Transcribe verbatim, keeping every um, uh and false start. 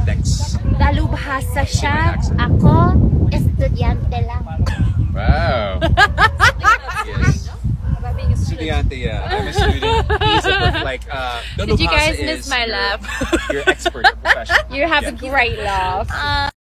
Dex. Dalubhasa siya. Ako, estudyante lang. Wow. Yes. Estudyante, yeah. I'm a student. He's a prof, like, uh, Did you guys miss is my your, laugh? Your expert professional. You have yeah. a great laugh. Uh,